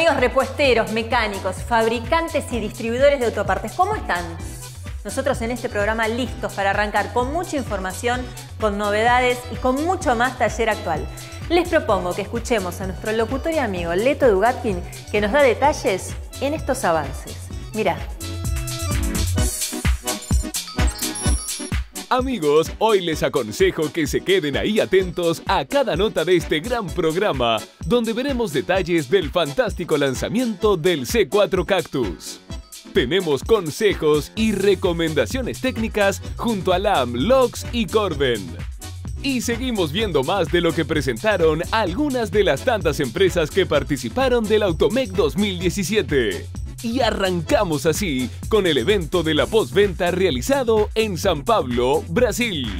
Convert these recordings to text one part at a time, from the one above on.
Amigos repuesteros, mecánicos, fabricantes y distribuidores de autopartes, ¿cómo están? Nosotros en este programa listos para arrancar con mucha información, con novedades y con mucho más taller actual. Les propongo que escuchemos a nuestro locutor y amigo Leto Dugatkin, que nos da detalles en estos avances. Mirá. Amigos, hoy les aconsejo que se queden ahí atentos a cada nota de este gran programa, donde veremos detalles del fantástico lanzamiento del C4 Cactus. Tenemos consejos y recomendaciones técnicas junto a Lam, Lox y Corben. Y seguimos viendo más de lo que presentaron algunas de las tantas empresas que participaron del Automec 2017. Y arrancamos así con el evento de la postventa realizado en São Paulo, Brasil.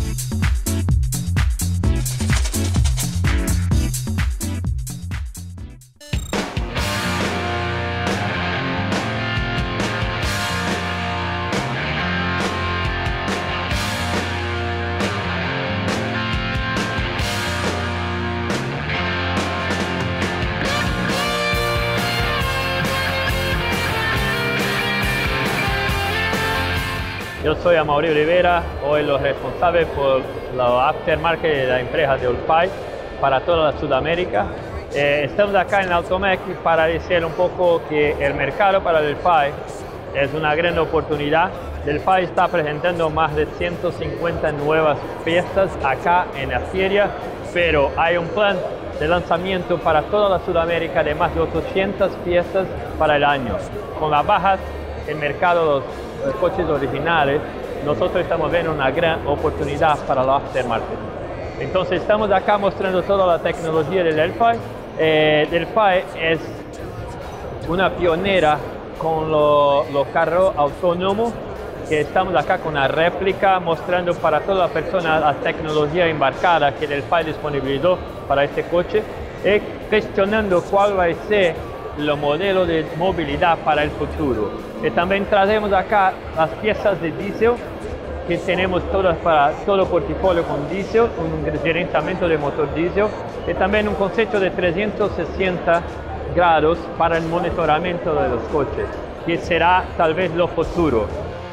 Yo soy Amaury Oliveira, hoy los responsable por la aftermarket de la empresa de Delphi para toda la Sudamérica. Estamos acá en Automec para decir un poco que el mercado para Delphi es una gran oportunidad. Delphi está presentando más de 150 nuevas piezas acá en la feria, pero hay un plan de lanzamiento para toda la Sudamérica de más de 800 piezas para el año. Con las bajas en mercado de los coches originales, nosotros estamos viendo una gran oportunidad para la aftermarket. Entonces estamos acá mostrando toda la tecnología de Delphi. Delphi es una pionera con los carros autónomos, que estamos acá con una réplica mostrando para toda la persona la tecnología embarcada que Delphi disponibilizó para este coche y gestionando cuál va a ser el modelo de movilidad para el futuro. Y también traemos acá las piezas de diésel que tenemos todas para todo el portafolio con diésel, un gerenciamiento de motor diésel y también un concepto de 360 grados para el monitoramiento de los coches, que será tal vez lo futuro.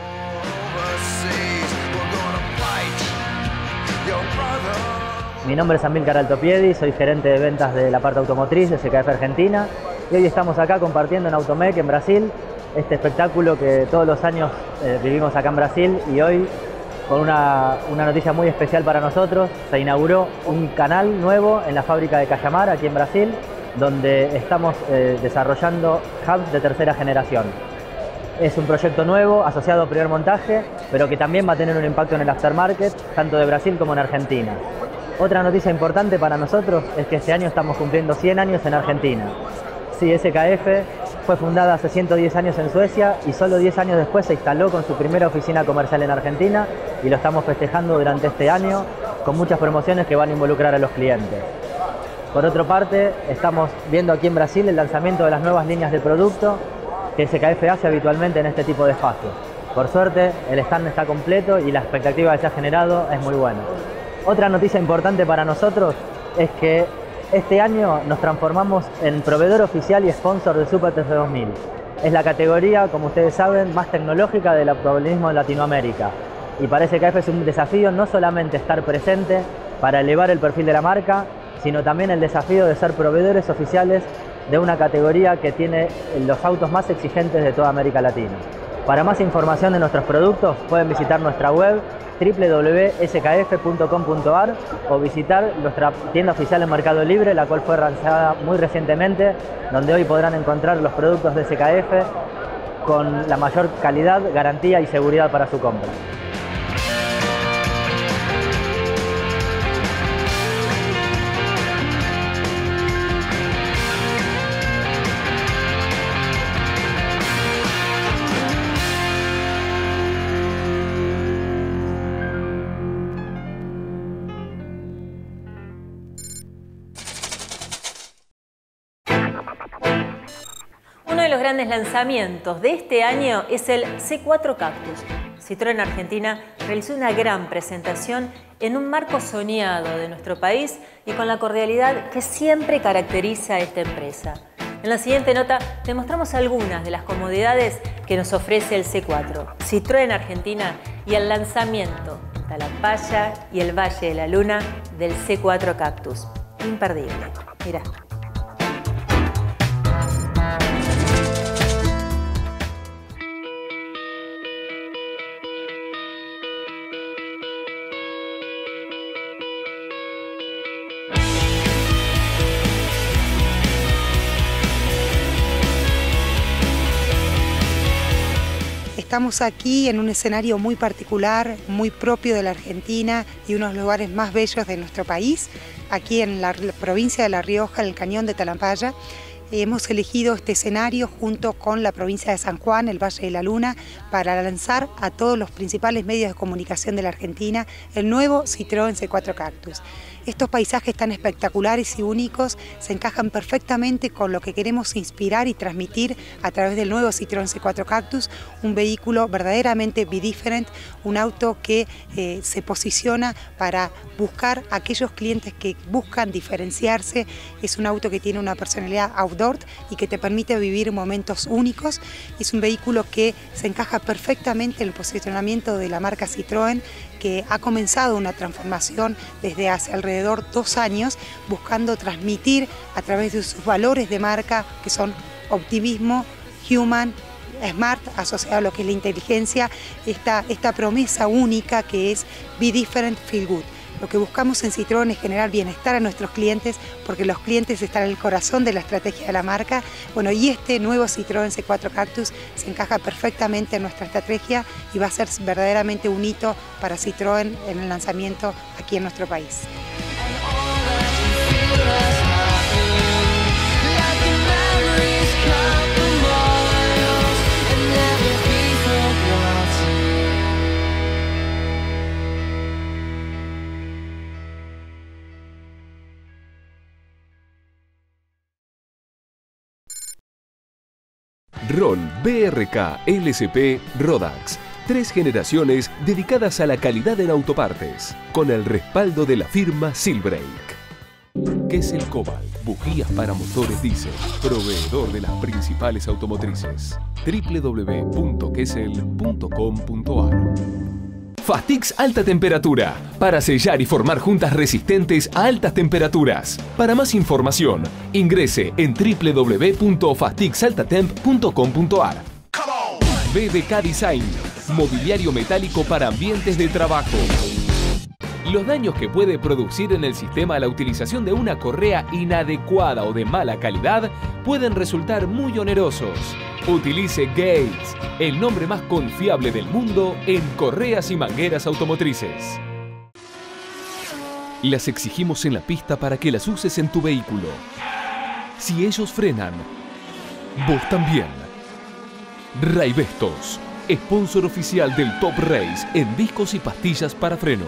Mi nombre es Amílcar Altopiedi, soy gerente de ventas de la parte automotriz de CKF Argentina y hoy estamos acá compartiendo en Automec en Brasil este espectáculo que todos los años vivimos acá en Brasil, y hoy con una noticia muy especial para nosotros. Se inauguró un canal nuevo en la fábrica de Cajamar aquí en Brasil, donde estamos desarrollando hubs de tercera generación. Es un proyecto nuevo asociado a primer montaje, pero que también va a tener un impacto en el aftermarket, tanto de Brasil como en Argentina. Otra noticia importante para nosotros es que este año estamos cumpliendo 100 años en Argentina. Sí, SKF fue fundada hace 110 años en Suecia y solo 10 años después se instaló con su primera oficina comercial en Argentina, y lo estamos festejando durante este año con muchas promociones que van a involucrar a los clientes. Por otra parte, estamos viendo aquí en Brasil el lanzamiento de las nuevas líneas de producto que SKF hace habitualmente en este tipo de espacios. Por suerte, el stand está completo y la expectativa que se ha generado es muy buena. Otra noticia importante para nosotros es que este año nos transformamos en proveedor oficial y sponsor de Super TC 2000. Es la categoría, como ustedes saben, más tecnológica del automovilismo en Latinoamérica. Y para SKF es un desafío no solamente estar presente para elevar el perfil de la marca, sino también el desafío de ser proveedores oficiales de una categoría que tiene los autos más exigentes de toda América Latina. Para más información de nuestros productos pueden visitar nuestra web www.skf.com.ar o visitar nuestra tienda oficial en Mercado Libre, la cual fue lanzada muy recientemente, donde hoy podrán encontrar los productos de SKF con la mayor calidad, garantía y seguridad para su compra. Uno de los grandes lanzamientos de este año es el C4 Cactus. Citroën Argentina realizó una gran presentación en un marco soñado de nuestro país y con la cordialidad que siempre caracteriza a esta empresa. En la siguiente nota te mostramos algunas de las comodidades que nos ofrece el C4, Citroën Argentina y el lanzamiento en Talampaya y el Valle de la Luna del C4 Cactus. Imperdible. Mirá. Estamos aquí en un escenario muy particular, muy propio de la Argentina y uno de los lugares más bellos de nuestro país, aquí en la provincia de La Rioja, en el cañón de Talampaya. Hemos elegido este escenario junto con la provincia de San Juan, el Valle de la Luna, para lanzar a todos los principales medios de comunicación de la Argentina el nuevo Citroën C4 Cactus. Estos paisajes tan espectaculares y únicos se encajan perfectamente con lo que queremos inspirar y transmitir a través del nuevo Citroën C4 Cactus, un vehículo verdaderamente be-different, un auto que se posiciona para buscar a aquellos clientes que buscan diferenciarse. Es un auto que tiene una personalidad outdoor y que te permite vivir momentos únicos. Es un vehículo que se encaja perfectamente en el posicionamiento de la marca Citroën, que ha comenzado una transformación desde hace alrededor 2 años, buscando transmitir a través de sus valores de marca, que son optimismo, human, smart, asociado a lo que es la inteligencia, esta promesa única que es be different, feel good. Lo que buscamos en Citroën es generar bienestar a nuestros clientes, porque los clientes están en el corazón de la estrategia de la marca. Bueno, y este nuevo Citroën C4 Cactus se encaja perfectamente en nuestra estrategia y va a ser verdaderamente un hito para Citroën en el lanzamiento aquí en nuestro país. ROL, BRK, LSP, Rodax. 3 generaciones dedicadas a la calidad en autopartes, con el respaldo de la firma Silbrake. Kessel Cobalt, bujías para motores diésel, proveedor de las principales automotrices. www.kessel.com.ar. Fastix Alta Temperatura, para sellar y formar juntas resistentes a altas temperaturas. Para más información, ingrese en www.fastixaltatemp.com.ar. BBK Design, mobiliario metálico para ambientes de trabajo. Los daños que puede producir en el sistema la utilización de una correa inadecuada o de mala calidad pueden resultar muy onerosos. Utilice Gates, el nombre más confiable del mundo en correas y mangueras automotrices. Las exigimos en la pista para que las uses en tu vehículo. Si ellos frenan, vos también. Raibestos, sponsor oficial del Top Race en discos y pastillas para freno.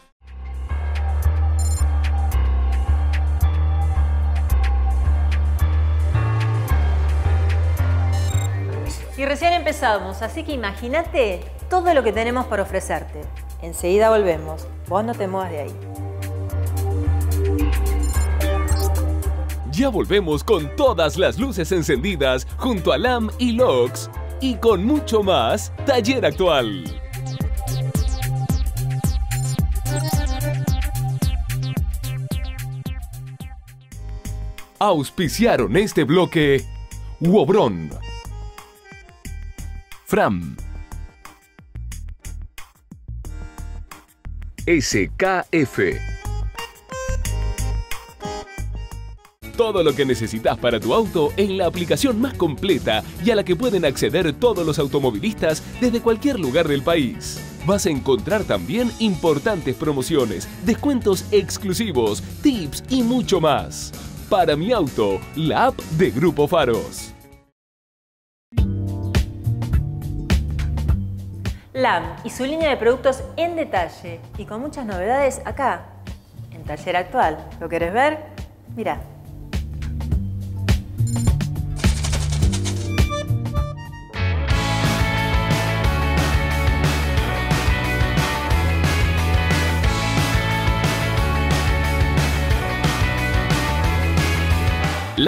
Y recién empezamos, así que imagínate todo lo que tenemos para ofrecerte. Enseguida volvemos. Vos no te muevas de ahí. Ya volvemos con todas las luces encendidas junto a Lam y Lox y con mucho más Taller Actual. Auspiciaron este bloque Wobron, Fram, SKF. Todo lo que necesitas para tu auto en la aplicación más completa y a la que pueden acceder todos los automovilistas desde cualquier lugar del país. Vas a encontrar también importantes promociones, descuentos exclusivos, tips y mucho más. Para mi auto, la app de Grupo Faros. LAM y su línea de productos en detalle y con muchas novedades acá, en Taller Actual. ¿Lo querés ver? Mirá.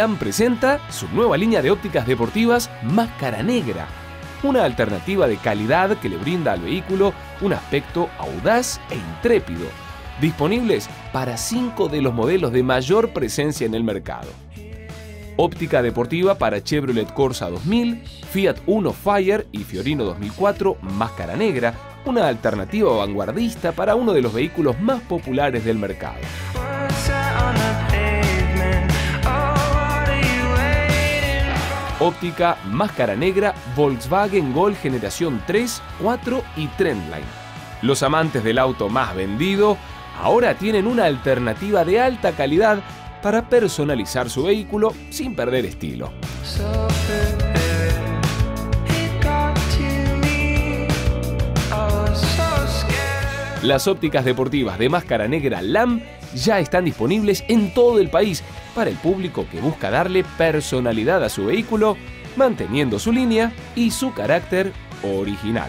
LAM presenta su nueva línea de ópticas deportivas Máscara Negra, una alternativa de calidad que le brinda al vehículo un aspecto audaz e intrépido, disponibles para 5 de los modelos de mayor presencia en el mercado. Óptica deportiva para Chevrolet Corsa 2000, Fiat Uno Fire y Fiorino 2004 Máscara Negra, una alternativa vanguardista para uno de los vehículos más populares del mercado. Óptica Máscara Negra Volkswagen Gol Generación 3, 4 y Trendline. Los amantes del auto más vendido ahora tienen una alternativa de alta calidad para personalizar su vehículo sin perder estilo. Las ópticas deportivas de Máscara Negra LAM ya están disponibles en todo el país para el público que busca darle personalidad a su vehículo, manteniendo su línea y su carácter original.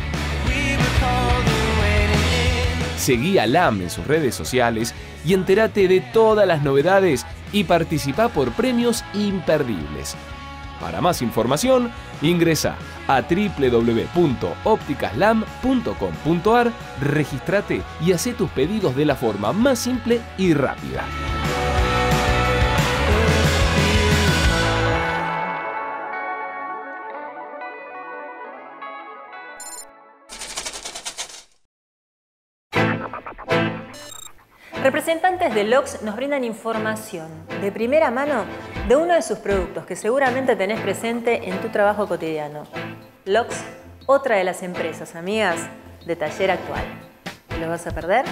Seguí a LAM en sus redes sociales y entérate de todas las novedades y participa por premios imperdibles. Para más información, ingresa a www.opticaslam.com.ar, regístrate y haz tus pedidos de la forma más simple y rápida. Representantes de LOX nos brindan información de primera mano de uno de sus productos que seguramente tenés presente en tu trabajo cotidiano. LOX, otra de las empresas amigas de Taller Actual. ¿Lo vas a perder?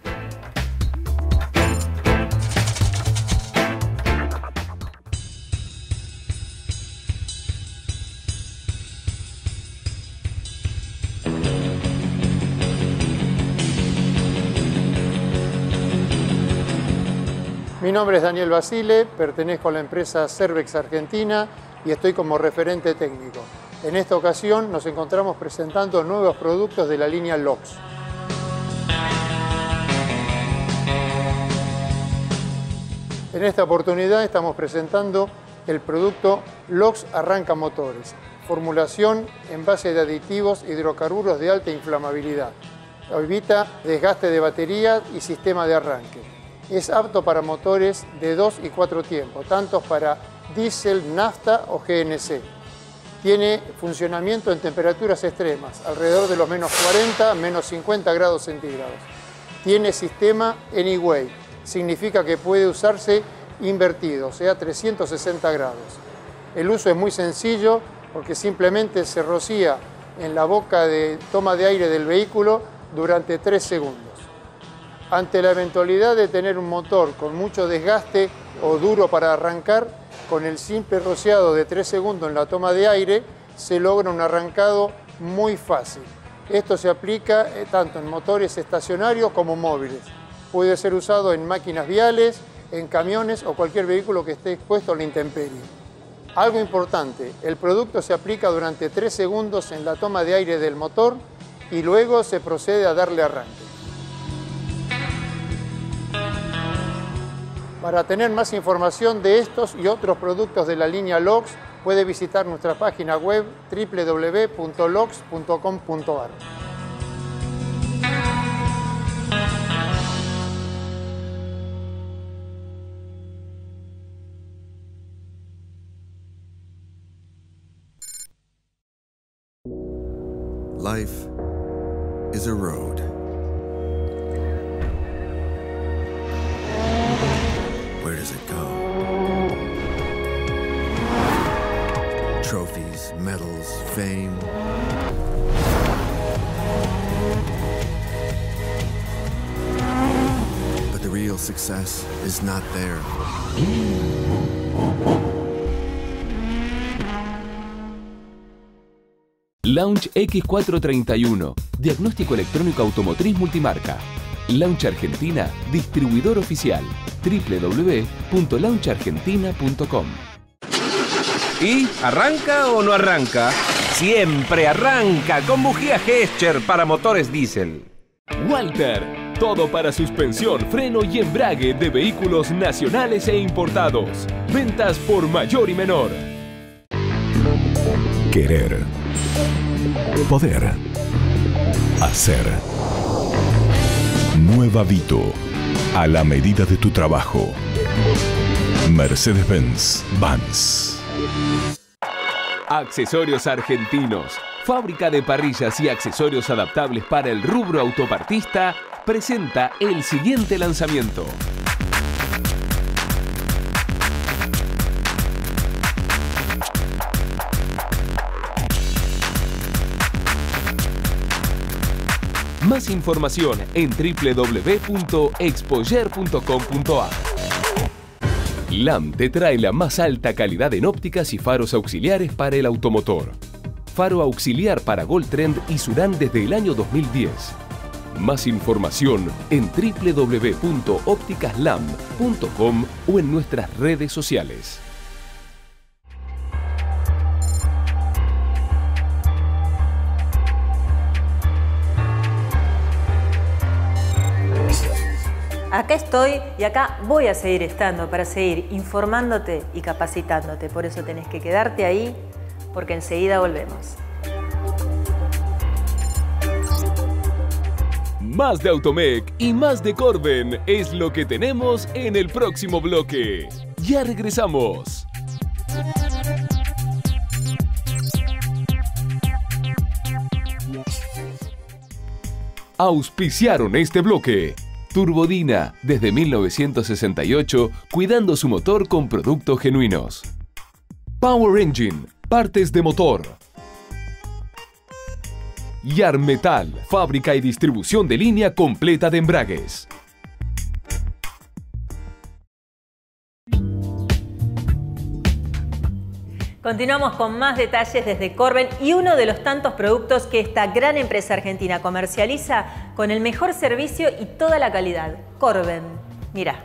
Mi nombre es Daniel Basile, pertenezco a la empresa Cervex Argentina y estoy como referente técnico. En esta ocasión nos encontramos presentando nuevos productos de la línea LOX. En esta oportunidad estamos presentando el producto LOX Arranca Motores, formulación en base de aditivos hidrocarburos de alta inflamabilidad. Evita desgaste de batería y sistema de arranque. Es apto para motores de 2 y 4 tiempos, tanto para diésel, nafta o GNC. Tiene funcionamiento en temperaturas extremas, alrededor de los menos 40, menos 50 grados centígrados. Tiene sistema Anyway, significa que puede usarse invertido, o sea, 360 grados. El uso es muy sencillo porque simplemente se rocía en la boca de toma de aire del vehículo durante 3 segundos. Ante la eventualidad de tener un motor con mucho desgaste o duro para arrancar, con el simple rociado de 3 segundos en la toma de aire se logra un arrancado muy fácil. Esto se aplica tanto en motores estacionarios como móviles. Puede ser usado en máquinas viales, en camiones o cualquier vehículo que esté expuesto a la intemperie. Algo importante, el producto se aplica durante 3 segundos en la toma de aire del motor y luego se procede a darle arranque. Para tener más información de estos y otros productos de la línea LOX, puede visitar nuestra página web www.lox.com.ar. Life is a road. Where does it go? Trophies, medals, fame. But the real success is not there. Launch X431, diagnóstico electrónico automotriz multimarca. Launch Argentina, distribuidor oficial. www.launchargentina.com. ¿Y arranca o no arranca? Siempre arranca con bujía Gescher para motores diésel. Walter, todo para suspensión, freno y embrague de vehículos nacionales e importados. Ventas por mayor y menor. Querer. Poder. Hacer. Nueva Vito. A la medida de tu trabajo. Mercedes-Benz Vans. Accesorios Argentinos. Fábrica de parrillas y accesorios adaptables para el rubro autopartista presenta el siguiente lanzamiento. Más información en www.expoyer.com.ar. LAM te trae la más alta calidad en ópticas y faros auxiliares para el automotor. Faro auxiliar para Goldtrend y Surán desde el año 2010. Más información en www.opticaslam.com o en nuestras redes sociales. Acá estoy y acá voy a seguir estando para seguir informándote y capacitándote. Por eso tenés que quedarte ahí, porque enseguida volvemos. Más de Automec y más de Corben es lo que tenemos en el próximo bloque. Ya regresamos. Auspiciaron este bloque. Turbodina, desde 1968, cuidando su motor con productos genuinos. Power Engine, partes de motor. Yar Metal, fábrica y distribución de línea completa de embragues. Continuamos con más detalles desde Corben y uno de los tantos productos que esta gran empresa argentina comercializa con el mejor servicio y toda la calidad. Corben. Mira.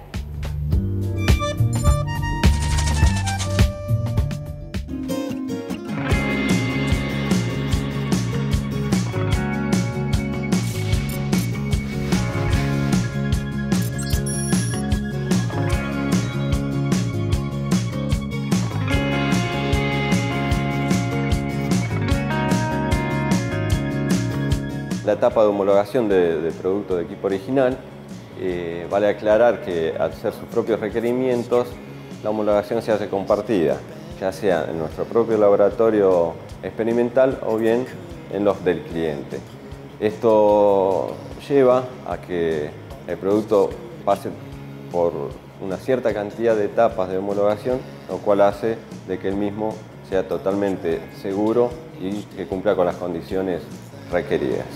La etapa de homologación de producto de equipo original, vale aclarar que al ser sus propios requerimientos, la homologación se hace compartida, ya sea en nuestro propio laboratorio experimental o bien en los del cliente. Esto lleva a que el producto pase por una cierta cantidad de etapas de homologación, lo cual hace de que el mismo sea totalmente seguro y que cumpla con las condiciones requeridas.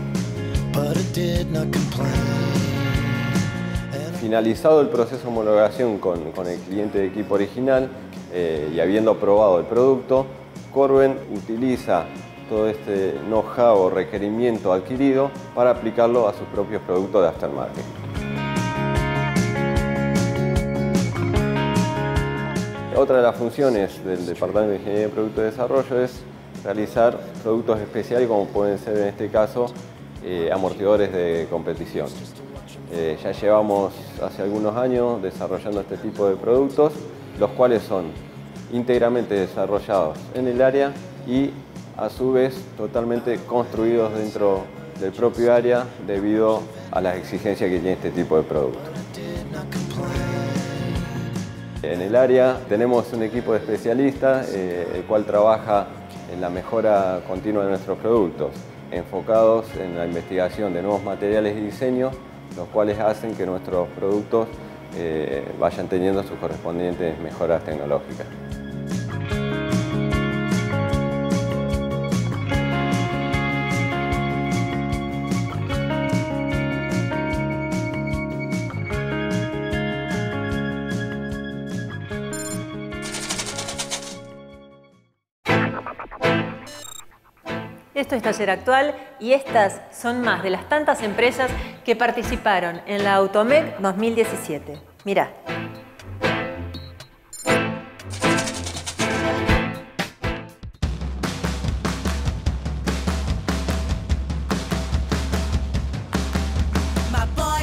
Finalizado el proceso de homologación con el cliente de equipo original y habiendo aprobado el producto, Corben utiliza todo este know-how o requerimiento adquirido para aplicarlo a sus propios productos de aftermarket. Otra de las funciones del Departamento de Ingeniería de Producto y Desarrollo es realizar productos especiales como pueden ser en este caso amortiguadores de competición. Ya llevamos hace algunos años desarrollando este tipo de productos, los cuales son íntegramente desarrollados en el área y a su vez totalmente construidos dentro del propio área debido a las exigencias que tiene este tipo de productos. En el área tenemos un equipo de especialistas el cual trabaja en la mejora continua de nuestros productos, enfocados en la investigación de nuevos materiales y diseños, los cuales hacen que nuestros productos vayan teniendo sus correspondientes mejoras tecnológicas. Esto es Taller Actual y estas son más de las tantas empresas que participaron en la Automec 2017. Mirá. My boy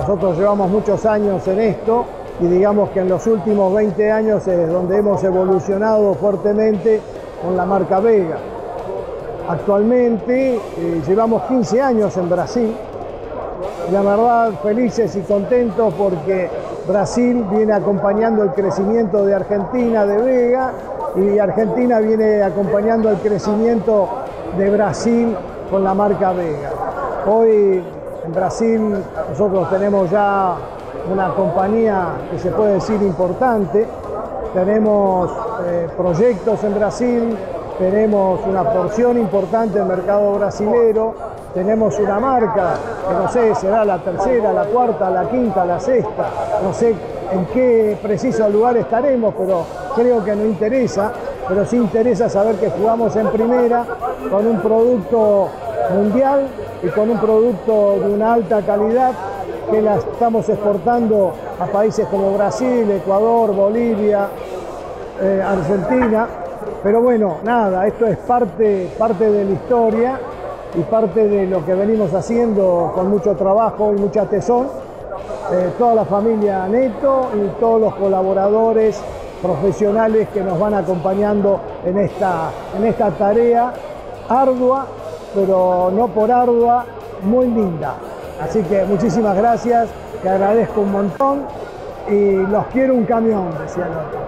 Nosotros llevamos muchos años en esto y digamos que en los últimos 20 años es donde hemos evolucionado fuertemente con la marca Vega. Actualmente llevamos 15 años en Brasil. La verdad, felices y contentos porque Brasil viene acompañando el crecimiento de Argentina, de Vega, y Argentina viene acompañando el crecimiento de Brasil con la marca Vega. Hoy en Brasil nosotros tenemos ya una compañía que se puede decir importante, tenemos proyectos en Brasil, tenemos una porción importante del mercado brasilero, tenemos una marca que no sé, será la tercera, la cuarta, la quinta, la sexta, no sé en qué preciso lugar estaremos, pero creo que no interesa, pero sí interesa saber que jugamos en primera con un producto mundial y con un producto de una alta calidad que la estamos exportando a países como Brasil, Ecuador, Bolivia, Argentina. Pero bueno, nada, esto es parte de la historia y parte de lo que venimos haciendo con mucho trabajo y mucha tesón. Toda la familia Neto y todos los colaboradores profesionales que nos van acompañando en esta tarea ardua, pero no por ardua, muy linda. Así que muchísimas gracias, te agradezco un montón y los quiero un camión, decía el otro.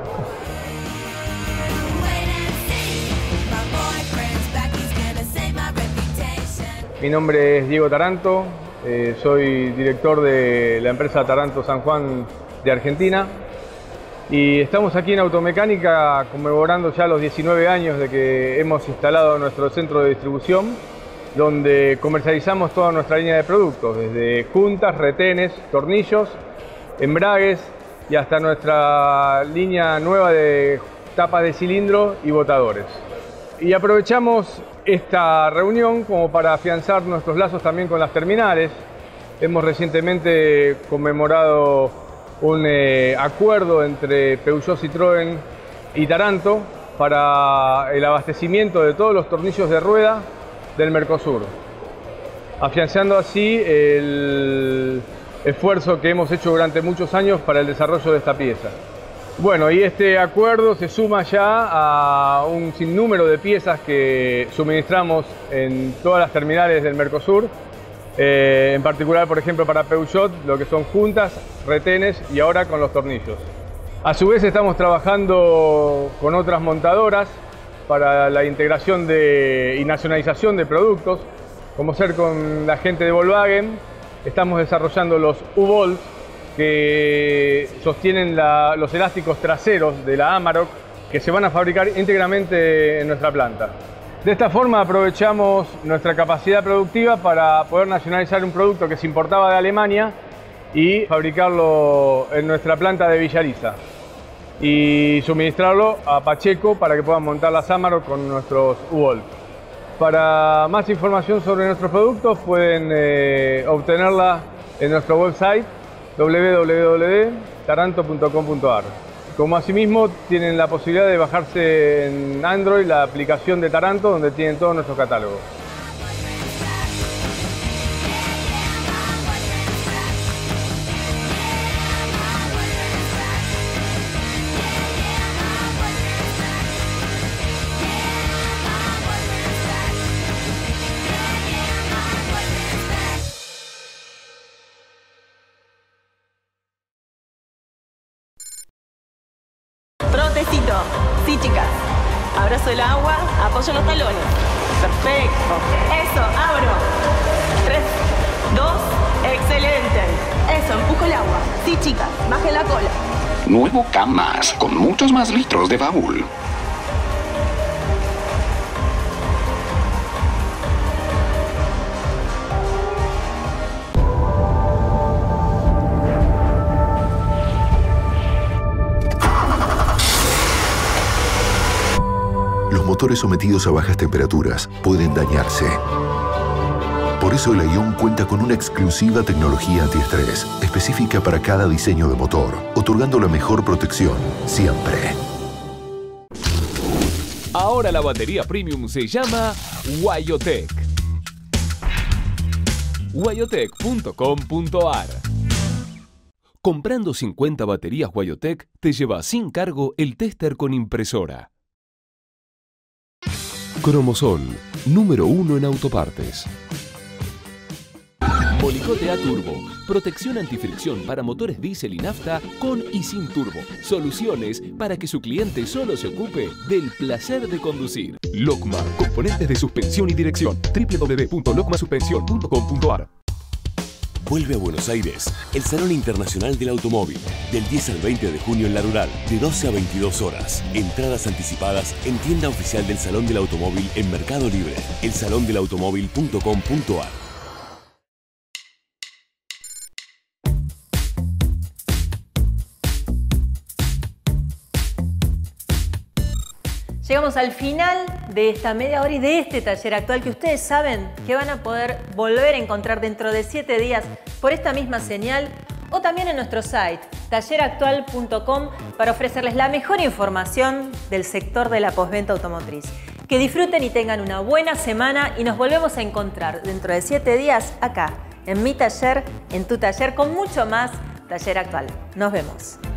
Mi nombre es Diego Taranto, soy director de la empresa Taranto San Juan de Argentina y estamos aquí en Automecánica conmemorando ya los 19 años de que hemos instalado nuestro centro de distribución, donde comercializamos toda nuestra línea de productos, desde juntas, retenes, tornillos, embragues y hasta nuestra línea nueva de tapas de cilindro y botadores. Y aprovechamos esta reunión como para afianzar nuestros lazos también con las terminales. Hemos recientemente conmemorado un acuerdo entre Peugeot, Citroën y Taranto para el abastecimiento de todos los tornillos de rueda del Mercosur, afianzando así el esfuerzo que hemos hecho durante muchos años para el desarrollo de esta pieza. Bueno, y este acuerdo se suma ya a un sinnúmero de piezas que suministramos en todas las terminales del Mercosur, en particular, por ejemplo, para Peugeot, lo que son juntas, retenes y ahora con los tornillos. A su vez estamos trabajando con otras montadoras para la integración y nacionalización de productos, como ser con la gente de Volkswagen. Estamos desarrollando los U-Bolt, que sostienen los elásticos traseros de la Amarok, que se van a fabricar íntegramente en nuestra planta. De esta forma aprovechamos nuestra capacidad productiva para poder nacionalizar un producto que se importaba de Alemania y fabricarlo en nuestra planta de Villariza y suministrarlo a Pacheco para que puedan montar las Amarok con nuestros U-Bolt. Para más información sobre nuestros productos pueden obtenerla en nuestro website www.taranto.com.ar. Como asimismo tienen la posibilidad de bajarse en Android la aplicación de Taranto, donde tienen todos nuestros catálogos. Trotecito. Sí, chicas. Abrazo el agua, apoyo los talones. Perfecto. Eso, abro. 3, 2, excelente. Eso, empujo el agua. Sí, chicas, bajen la cola. Nuevo K+, con muchos más litros de baúl. Los motores sometidos a bajas temperaturas pueden dañarse. Por eso el Aion cuenta con una exclusiva tecnología antiestrés, específica para cada diseño de motor, otorgando la mejor protección siempre. Ahora la batería premium se llama Waiotec. Waiotec.com.ar Comprando 50 baterías Guayotec, te lleva sin cargo el tester con impresora. Cromosol, número 1 en autopartes. Molicote A Turbo, protección antifricción para motores diésel y nafta con y sin turbo. Soluciones para que su cliente solo se ocupe del placer de conducir. Locma, componentes de suspensión y dirección. www.locmasuspension.com.ar. Vuelve a Buenos Aires el Salón Internacional del Automóvil, del 10 al 20 de junio en La Rural, de 12 a 22 horas. Entradas anticipadas en tienda oficial del Salón del Automóvil en Mercado Libre, elsalondelautomóvil.com.ar. Llegamos al final de esta media hora y de este taller actual que ustedes saben que van a poder volver a encontrar dentro de 7 días por esta misma señal o también en nuestro site talleractual.com para ofrecerles la mejor información del sector de la postventa automotriz. Que disfruten y tengan una buena semana y nos volvemos a encontrar dentro de 7 días acá en mi taller, en tu taller con mucho más Taller Actual. Nos vemos.